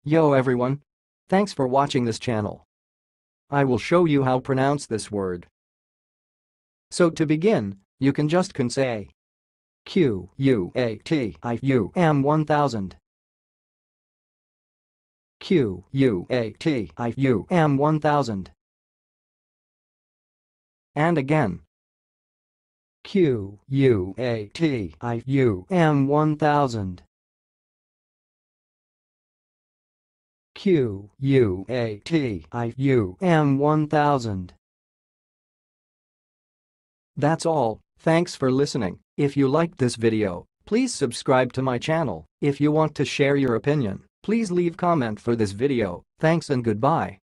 Yo everyone! Thanks for watching this channel. I will show you how to pronounce this word. So to begin, you can say QUATIUM1000. QUATIUM1000. And again. QUATIUM1000. QUATIUM1000. That's all, thanks for listening. If you liked this video, please subscribe to my channel. If you want to share your opinion, please leave comment for this video. Thanks and goodbye.